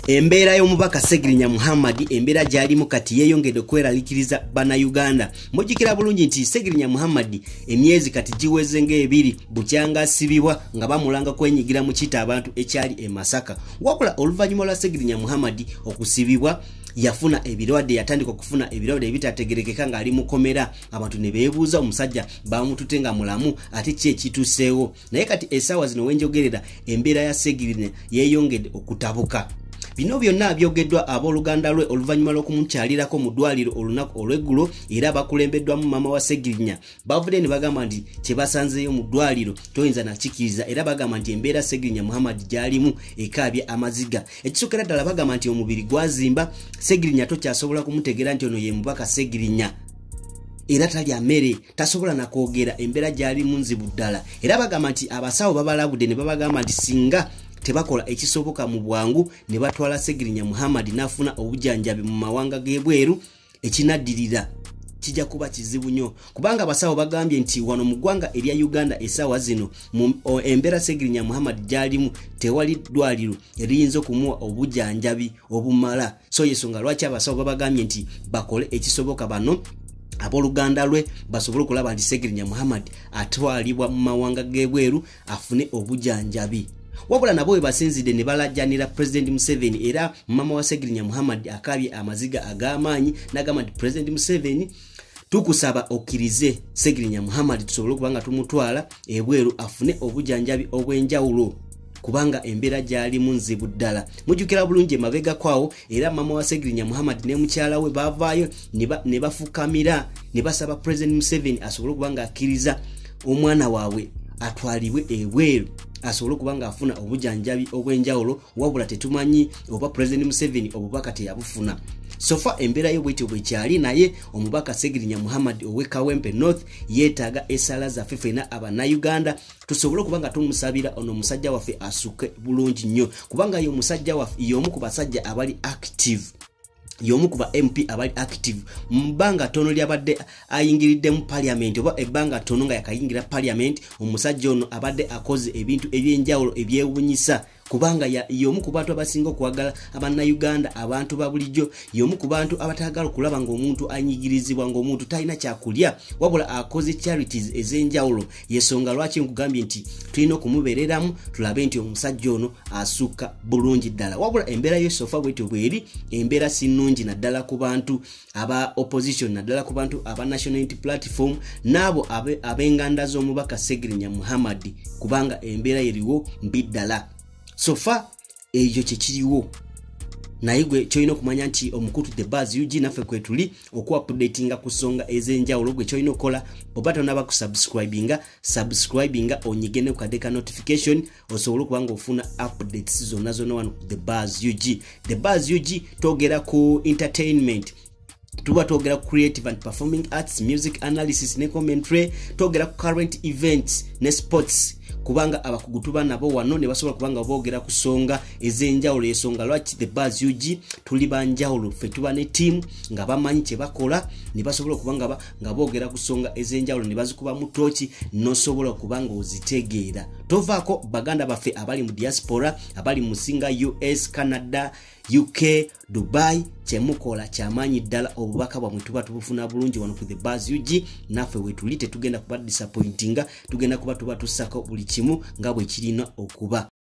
Embeera y'omubaka Segirinya Muhammad embeera gyalimu kati yeeyongedde okweraliikiriza bannayuganda. Mujjukira bulungi nti Segirinya Muhammad emyezi kati giweze ng'ebiri bukyanga asibibwa nga bamulanga kwenyigira mu kita abantu ekyali e Masaka. Wabula oluvannyuma lwa Segirinya Muhammad okusibibwa yafuna ebirwadde, yatandika okufuna ebirwadde ebitategerekeka ng'ali mu komera. Abantu ne beebuuza omusajja bamutute nga mulamu ate ki ekituuseewo. Naye kati essaawa zino wenjogerera embeera ya Segirinya yeeyongedde okutabuka. Bino byonna byogeddwa abooluganda lwe oluvannyuma lw'okumukyalirako mu ddwaliro olunaku olw'eggulo, era bakulembeddwamu maama wa Segirinya. Bavudde ne bagamba nti kye basanzeeyo mu ddwaliro toyinza nakikiriza, era bagamba nti embeera Segirinya Muhammad gy'alimu ekaabye amaziga. Ekisookera ddala bagamba nti omubiri gwazimba. Segirinya tokyasobola kumutegeera nti ono ye mubaka Segirinya. Era talya mmere, tasobola na kwogera, embeera gy'alimu nzibu ddala. Era bagamba nti abasawo babalabudde ne babagamba nti singa tebakola ekisoboka mu bwangu ne batwala Segirinya Muhammad n'afuna obujjanjabi mu mawanga g'ebweru, ekinaddirira kijja kuba kizibu nnyo, kubanga abasawo bagambye nti wano mu ggwanga erya Uganda essaawa zino embeera Segirinya Muhammad gy'alimu tewali ddwaliro eriyinza okumuwa obujjanjabi obumala. So y'ensonga lwaki abasawo babagambye nti bakole ekisoboka bano abooluganda lwe basobole okulaba nti Segirinya Muhammad atwalibwa mu mawanga g'ebweru afune obujjanjabi. Wabula nabo basinzidde ne balajjanira President Museveni, era mama wa Segirinya Muhammad akaabye amaziga ag'amaanyi n'agamba nti President Museveni tukusaba okkirize Segirinya Muhammad tusobole okubanga tumutwala ebweru afune obujjanjabi obw'enjawulo, kubanga embeera gy'alimu nzibu ddala. Mujjukira bulungi emabega kwawo, era mama wa Segirinya Muhammad ne mukyala we baavaayo ne bafukamira ne basaba President Museveni asobole okubanga akkiriza omwana waabwe atwalibwe ebweru asobole okubanga afuna obujjanjabi obw'enjawulo. Wabula tetumanyi oba President Museveni obubaka teyabufuna. Sofa embeera yo bwetyo bwekyali, naye omubaka Segirinya Muhammad ow'e Kawempe North yeetaaga essala zaffe ffenna Abannayuganda tusobole okubanga tumusabira ono omusajja waffe asuke bulungi nnyo, kubanga ye omusajja waffe y'omu ku basajja abali active, y'omu ku ba MP abali active mu bbanga ttono lyabadde ayingiridde mu parliament, oba ebbanga ttono nga yakayingira parliament. Omusajja ono abadde akoze ebintu eby'enjawulo ebyewuunyisa, kubanga y'omu ku bantu abasinga okwagala Abannayuganda, abantu ba bulijjo, y'omu ku bantu abatagala okulaba ng'omuntu anyigirizibwa, ng'omuntu talina kyakulya, wabula akoze charities ez'enjawulo. Yensonga lwaki nkugambye nti tulina okumubeereramu tulabe nti omusajja ono asukka bulungi ddala. Wabula embeera y'essofa bwetyo bweri, embeera si nnungi naddala ku bantu aba opposition, naddala ku bantu aba National Unity Platform n'abo ab'enganda z'omubaka Segirinya Muhammad, kubanga embeera eriwo mbi ddala. Sofa ekyo kyekiriwo, naye gwe kyolina okumanya nti omukutu The Buzz UG naffe kwe tuli okuupdatinga ku nsonga ez'enjawulo. Gwe kyolina okukola oba tonaba subscribinga onyige ne ku kadde ka notification osobole okuba ng'ofuna updates zonna zonna wano ku The Buzz UG. The Buzz UG twogera ku entertainment, tuba twogera ku creative and performing arts, music analysis ne commentary, twogera ku current events ne sports, kubanga abakugutuba nabo wano ne basobola kubanga boogera ku nsonga ez'enjawulo. Ensonga lwaki The Buzz UG tuli banjawulo, ffe tuba ne team nga bamanyi kye bakola, ne basobola okubanga nga boogera ku nsonga ez'enjawulo ne bazikuba mu tooki n'osobola okubanga ozitegeera. Tovaako baganda baffe abali mu diaspora, abali mu singa US, Canada, UK, Dubai, kyemukola kyamaanyi ddala. Obubaka bwamwe tuba tubufuna bulungi wano ku The Buzz UG, naffe wetuli tetugenda kuba disappointinga, tugenda kuba tuba tussako buli kimu nga bwe kirina okuba.